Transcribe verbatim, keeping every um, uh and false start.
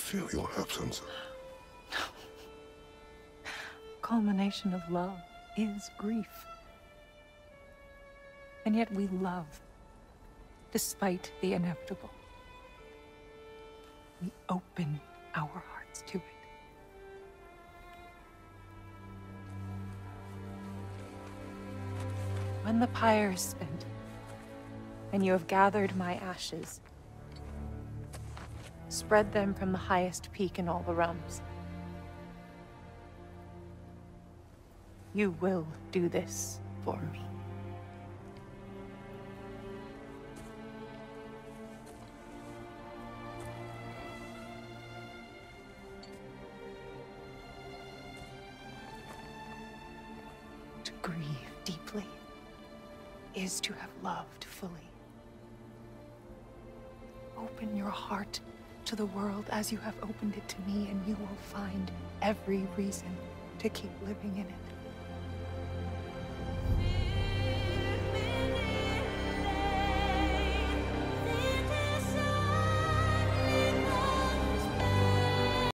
feel your absence. Culmination of love is grief. And yet we love, despite the inevitable. We open our hearts to it. When the pyre is spent, and you have gathered my ashes, spread them from the highest peak in all the realms. You will do this for me. To grieve deeply is to have loved fully. Open your heart to the world as you have opened it to me, and you will find every reason to keep living in it.